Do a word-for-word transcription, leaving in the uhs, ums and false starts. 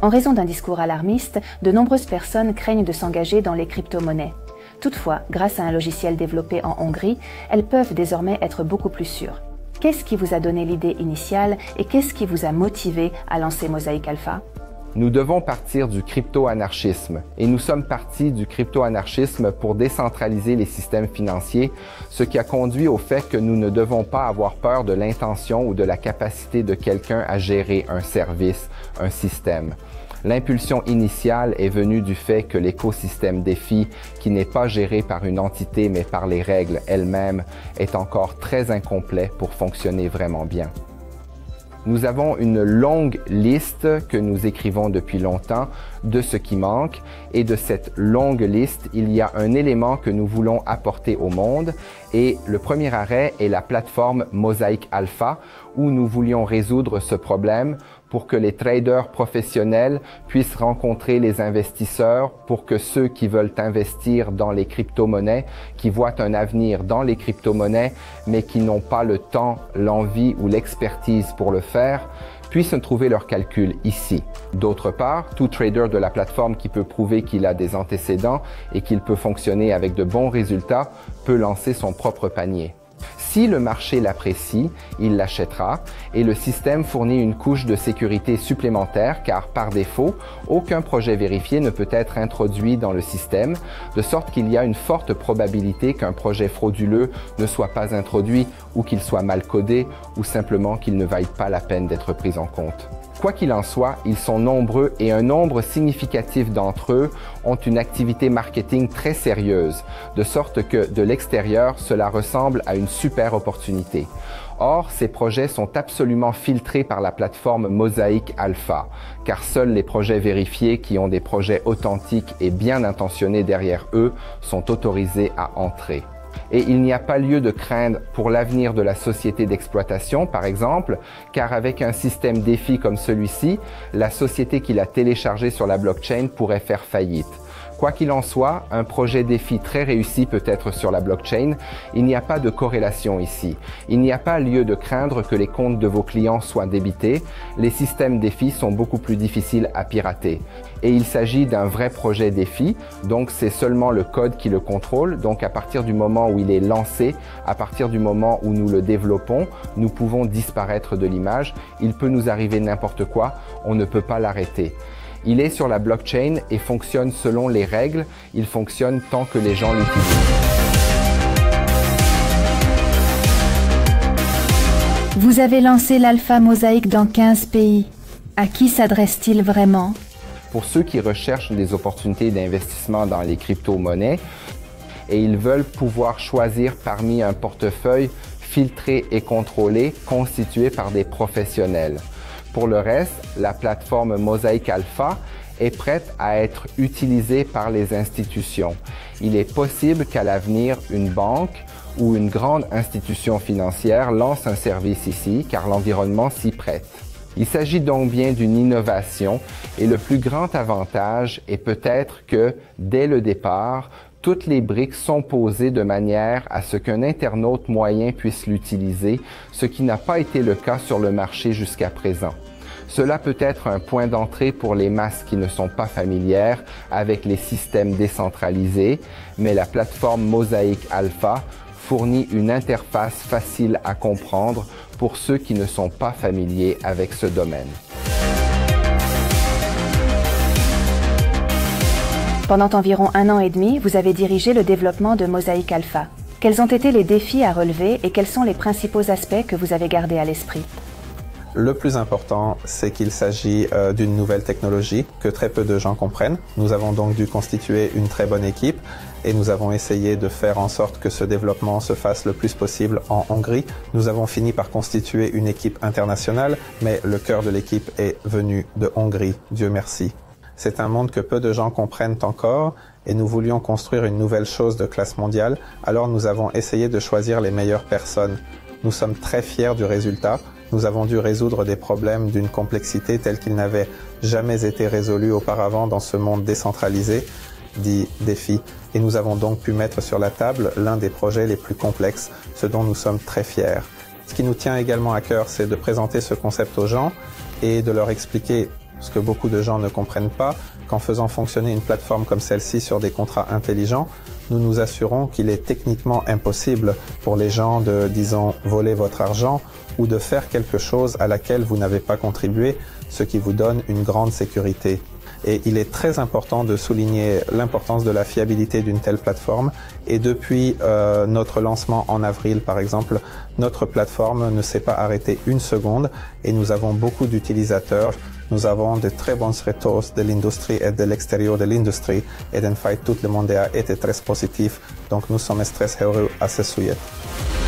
raison d'un discours alarmiste, de nombreuses personnes craignent de s'engager dans les crypto-monnaies. Toutefois, grâce à un logiciel développé en Hongrie, elles peuvent désormais être beaucoup plus sûres. Qu'est-ce qui vous a donné l'idée initiale et qu'est-ce qui vous a motivé à lancer Mosaic Alpha? Nous devons partir du crypto-anarchisme et nous sommes partis du crypto-anarchisme pour décentraliser les systèmes financiers, ce qui a conduit au fait que nous ne devons pas avoir peur de l'intention ou de la capacité de quelqu'un à gérer un service, un système. L'impulsion initiale est venue du fait que l'écosystème DeFi, qui n'est pas géré par une entité mais par les règles elles-mêmes, est encore très incomplet pour fonctionner vraiment bien. Nous avons une longue liste que nous écrivons depuis longtemps de ce qui manque et de cette longue liste, il y a un élément que nous voulons apporter au monde et le premier arrêt est la plateforme Mosaic Alpha où nous voulions résoudre ce problème pour que les traders professionnels puissent rencontrer les investisseurs, pour que ceux qui veulent investir dans les crypto-monnaies, qui voient un avenir dans les crypto-monnaies, mais qui n'ont pas le temps, l'envie ou l'expertise pour le faire, puissent trouver leurs calculs ici. D'autre part, tout trader de la plateforme qui peut prouver qu'il a des antécédents et qu'il peut fonctionner avec de bons résultats peut lancer son propre panier. Si le marché l'apprécie, il l'achètera et le système fournit une couche de sécurité supplémentaire car par défaut, aucun projet vérifié ne peut être introduit dans le système, de sorte qu'il y a une forte probabilité qu'un projet frauduleux ne soit pas introduit ou qu'il soit mal codé ou simplement qu'il ne vaille pas la peine d'être pris en compte. Quoi qu'il en soit, ils sont nombreux et un nombre significatif d'entre eux ont une activité marketing très sérieuse, de sorte que de l'extérieur, cela ressemble à une super opportunité. Or, ces projets sont absolument filtrés par la plateforme Mosaic Alpha, car seuls les projets vérifiés qui ont des projets authentiques et bien intentionnés derrière eux sont autorisés à entrer. Et il n'y a pas lieu de craindre pour l'avenir de la société d'exploitation, par exemple, car avec un système DeFi comme celui-ci, la société qui l'a téléchargé sur la blockchain pourrait faire faillite. Quoi qu'il en soit, un projet DeFi très réussi peut être sur la blockchain. Il n'y a pas de corrélation ici. Il n'y a pas lieu de craindre que les comptes de vos clients soient débités. Les systèmes DeFi sont beaucoup plus difficiles à pirater. Et il s'agit d'un vrai projet DeFi, donc c'est seulement le code qui le contrôle. Donc à partir du moment où il est lancé, à partir du moment où nous le développons, nous pouvons disparaître de l'image. Il peut nous arriver n'importe quoi, on ne peut pas l'arrêter. Il est sur la blockchain et fonctionne selon les règles. Il fonctionne tant que les gens l'utilisent. Vous avez lancé l'Alpha Mosaic dans quinze pays. À qui s'adresse-t-il vraiment? Pour ceux qui recherchent des opportunités d'investissement dans les crypto-monnaies et ils veulent pouvoir choisir parmi un portefeuille filtré et contrôlé constitué par des professionnels. Pour le reste, la plateforme Mosaic Alpha est prête à être utilisée par les institutions. Il est possible qu'à l'avenir, une banque ou une grande institution financière lance un service ici, car l'environnement s'y prête. Il s'agit donc bien d'une innovation et le plus grand avantage est peut-être que, dès le départ, toutes les briques sont posées de manière à ce qu'un internaute moyen puisse l'utiliser, ce qui n'a pas été le cas sur le marché jusqu'à présent. Cela peut être un point d'entrée pour les masses qui ne sont pas familières avec les systèmes décentralisés, mais la plateforme Mosaic Alpha fournit une interface facile à comprendre pour ceux qui ne sont pas familiers avec ce domaine. Pendant environ un an et demi, vous avez dirigé le développement de Mosaic Alpha. Quels ont été les défis à relever et quels sont les principaux aspects que vous avez gardés à l'esprit? Le plus important, c'est qu'il s'agit euh, d'une nouvelle technologie que très peu de gens comprennent. Nous avons donc dû constituer une très bonne équipe et nous avons essayé de faire en sorte que ce développement se fasse le plus possible en Hongrie. Nous avons fini par constituer une équipe internationale, mais le cœur de l'équipe est venu de Hongrie, Dieu merci. C'est un monde que peu de gens comprennent encore et nous voulions construire une nouvelle chose de classe mondiale, alors nous avons essayé de choisir les meilleures personnes. Nous sommes très fiers du résultat. Nous avons dû résoudre des problèmes d'une complexité telle qu'ils n'avaient jamais été résolus auparavant dans ce monde décentralisé, dit DeFi. Et nous avons donc pu mettre sur la table l'un des projets les plus complexes, ce dont nous sommes très fiers. Ce qui nous tient également à cœur, c'est de présenter ce concept aux gens et de leur expliquer Ce que beaucoup de gens ne comprennent pas, qu'en faisant fonctionner une plateforme comme celle-ci sur des contrats intelligents, nous nous assurons qu'il est techniquement impossible pour les gens de, disons, voler votre argent ou de faire quelque chose à laquelle vous n'avez pas contribué, ce qui vous donne une grande sécurité. Et il est très important de souligner l'importance de la fiabilité d'une telle plateforme. Et depuis euh, notre lancement en avril, par exemple, notre plateforme ne s'est pas arrêtée une seconde et nous avons beaucoup d'utilisateurs. Nous avons de très bons retours de l'industrie et de l'extérieur de l'industrie. Et en fait, tout le monde a été très positif. Donc nous sommes très heureux à ce sujet.